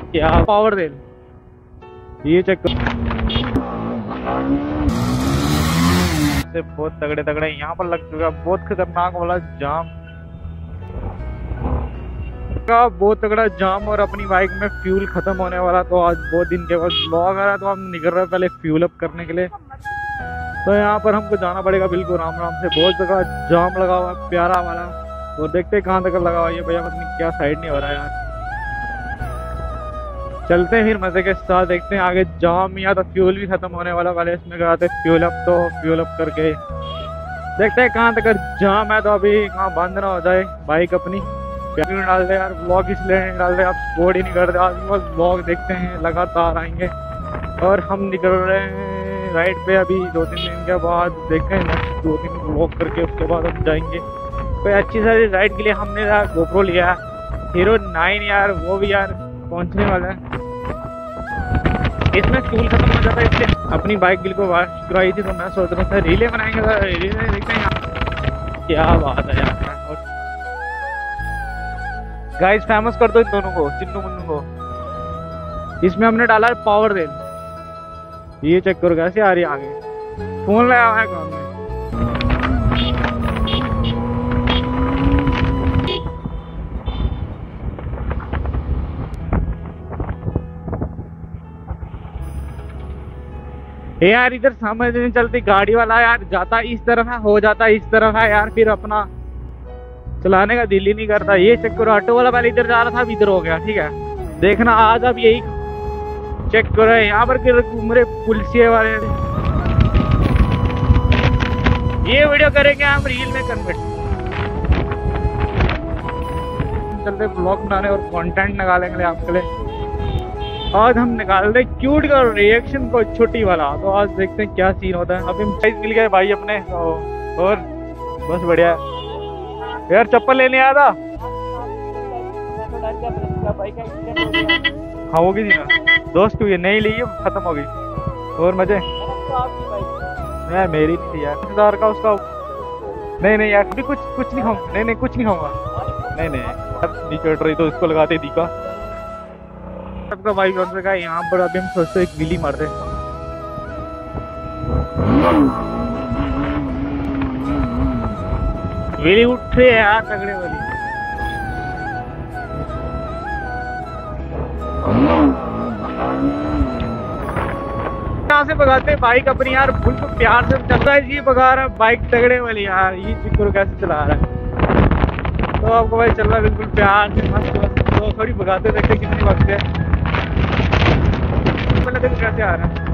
क्या पावर दे ये चेक कर। से बहुत तगड़े तगड़े यहाँ पर लग चुका, बहुत खतरनाक वाला जाम का, बहुत तगड़ा जाम। और अपनी बाइक में फ्यूल खत्म होने वाला, तो आज बहुत दिन के बाद ब्लॉग आ रहा है, तो हम निकल रहे हैं पहले फ्यूल अप करने के लिए। तो यहाँ पर हमको जाना पड़ेगा बिल्कुल राम राम से। बहुत तगड़ा जाम लगा हुआ है प्यारा वाला, और देखते हैं कहाँ तक लगा हुआ है भैया, मतलब क्या साइड नहीं हो रहा है यार। चलते हैं फिर मजे के साथ, देखते हैं आगे जाम या तो फ्यूल भी खत्म होने वाला वाले इसमें कराते फ्यूल अप। तो फ्यूल अप करके देखते हैं कहाँ तक जाम है, तो अभी कहाँ बंद ना हो जाए बाइक अपनी। डाल दे यार ब्लॉग, इसलिए नहीं डाल दे, आप सपोर्ट ही नहीं करते। आज बस ब्लॉग देखते हैं, लगातार आएंगे। और हम निकल रहे हैं राइड पे अभी 2-3 दिन के बाद, देखते हैं नेक्स्ट 2-3 ब्लॉग करके उसके बाद हम जाएंगे कोई अच्छी सारी राइड के लिए। हमने यार गोप्रो लिया हीरो 9 यार, वो भी यार पहुंचने वाला है। इसमें फ्यूल खत्म हो जाता है, इसलिए अपनी बाइक बिल्कुल वॉश कराई थी, तो मैं सोच रहा था रीले बनाएंगे। तो रीले देखते हैं क्या बात है यार। गाइस फेमस कर दो इन दोनों को, चिन्नू मुन्नू को। इसमें हमने डाला है पावर रेल, ये चेक करो कैसे आ रही है आगे। फोन लगा हुआ है काम में। यार इधर समझ नहीं चलती, गाड़ी वाला यार जाता इस तरफ है, हो जाता इस तरफ है यार, फिर अपना चलाने का दिल ही नहीं करता। ये चेक करो, ऑटो वाला पहले इधर जा रहा था, अब इधर हो गया। ठीक है देखना आज, अब यही चेक करो यहाँ पर घूम रहे पुलिसिया वाले। ये वीडियो करेंगे हम रील में कन्वर्ट, चलते ब्लॉग बनाने और कंटेंट निकालेंगे आपके लिए। आज हम निकाल रहे क्यूट का रिएक्शन को, छोटी वाला। तो आज देखते हैं क्या सीन होता है। अभी हम प्राइस मिल गए भाई अपने, और बस बढ़िया यार। चप्पल लेने आया था, हाँ होगी थी ना दोस्त, हुई नहीं ली खत्म हो गई। और मजे यार मेरी नहीं थी यार, 1000 का उसका। नहीं यार अभी कुछ नहीं खाऊंगा, नहीं कुछ नहीं खाऊंगा, नहीं चढ़ रही तो इसको लगाते दी का सबका भाई कौन सा का। यहाँ पर अभी हम सोचते एक विली मारते। विली उठ रही है यार तगड़े वाली। यहाँ से भगाते बाइक अपनी यार, बिल्कुल प्यार से चल रहा है। ये भगा रहा है बाइक तगड़े वाली यार, ये चिक्कू कैसे चला रहा है। तो आपको भाई चल रहा है बिल्कुल प्यार से मस्त। तो थोड़ी भगाते देखते कितनी वक्त है, देखो कैसे आ रहा है।